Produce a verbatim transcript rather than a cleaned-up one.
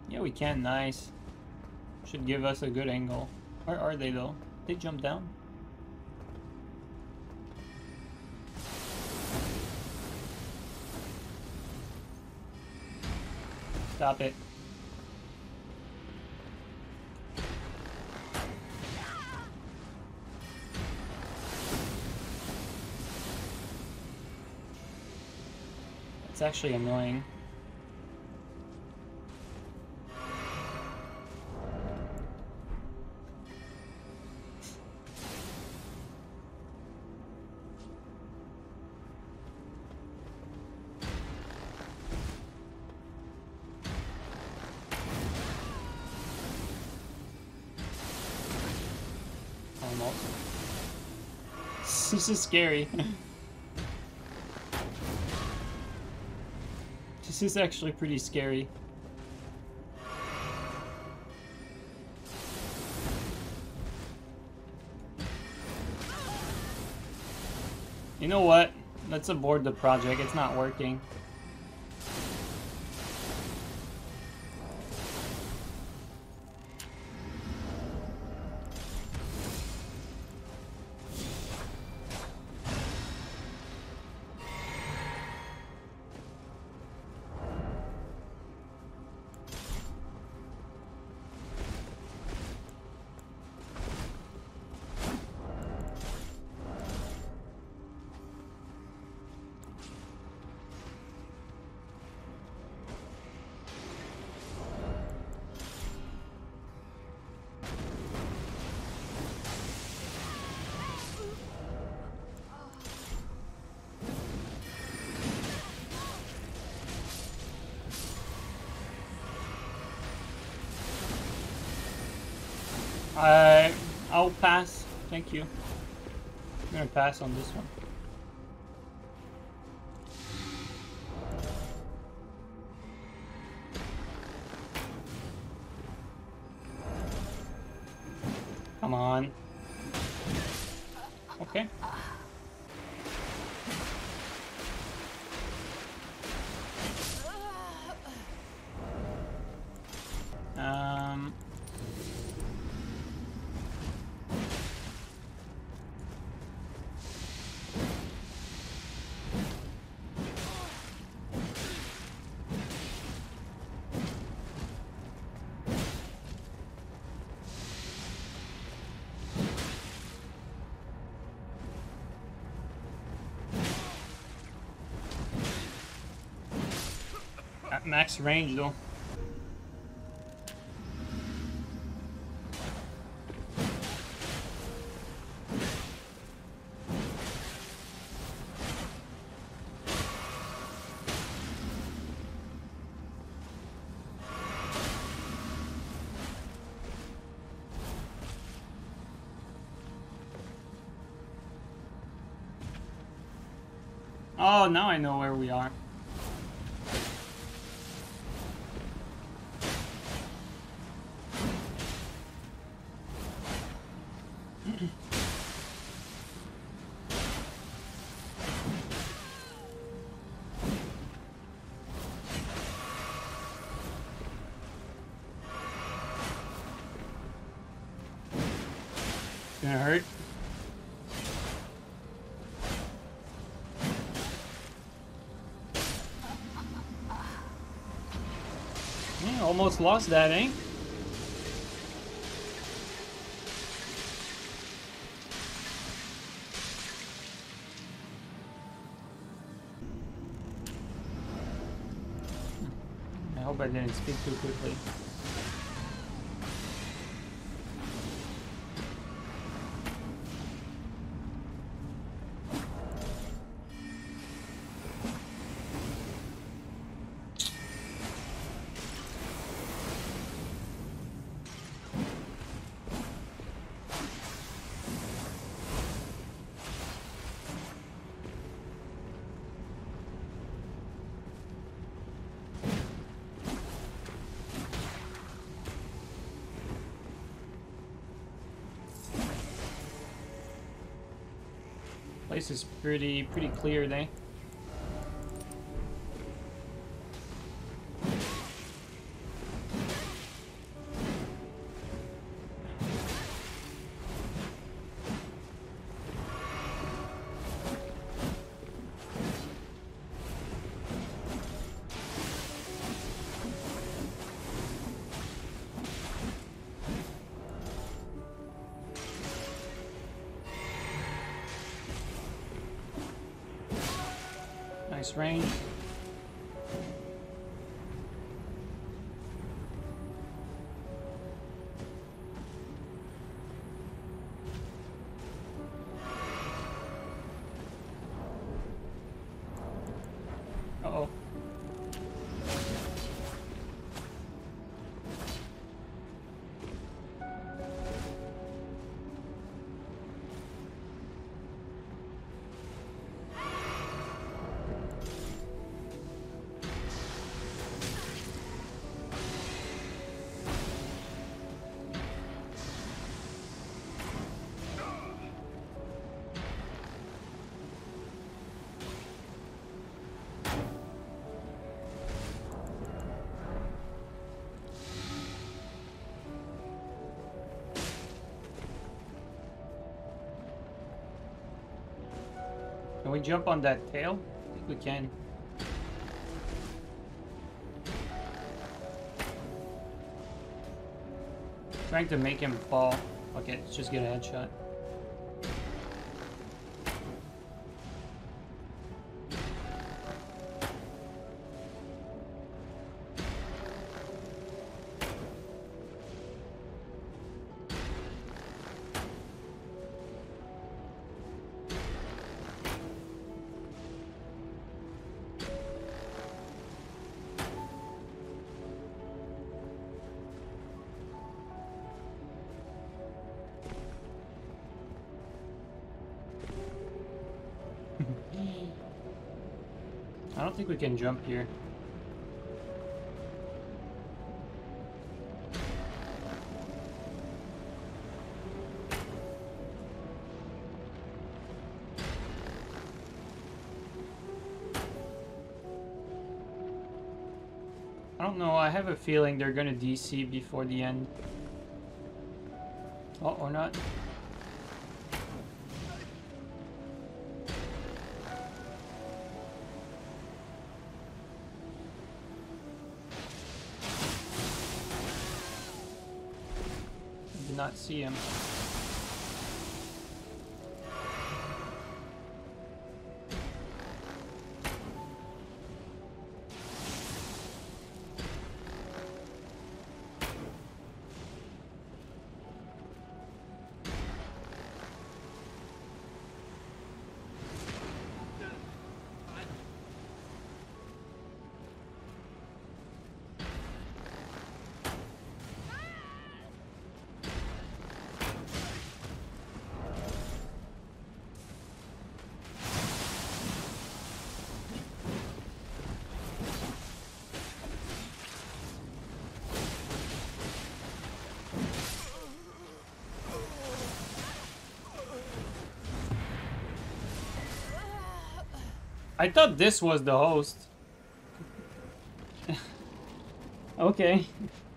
Yeah, we can. Nice. Should give us a good angle. Where are they though? They jump down? Stop it. It's actually annoying. Almost. This is scary. This is actually pretty scary. You know what? Let's abort the project. It's not working. I, I'll pass. Thank you. I'm gonna pass on this one. Come on. Okay. Um... At max range though. Oh, now I know where we are. Gonna hurt. Yeah, almost lost that, eh? I hope I didn't speak too quickly. Place is pretty pretty clear there. Nice range. Uh-oh. Can we jump on that tail? I think we can. Trying to make him fall. Okay, let's just get a headshot. I don't think we can jump here. I don't know, I have a feeling they're gonna D C before the end. Oh, or not. Not see him. I thought this was the host. Okay.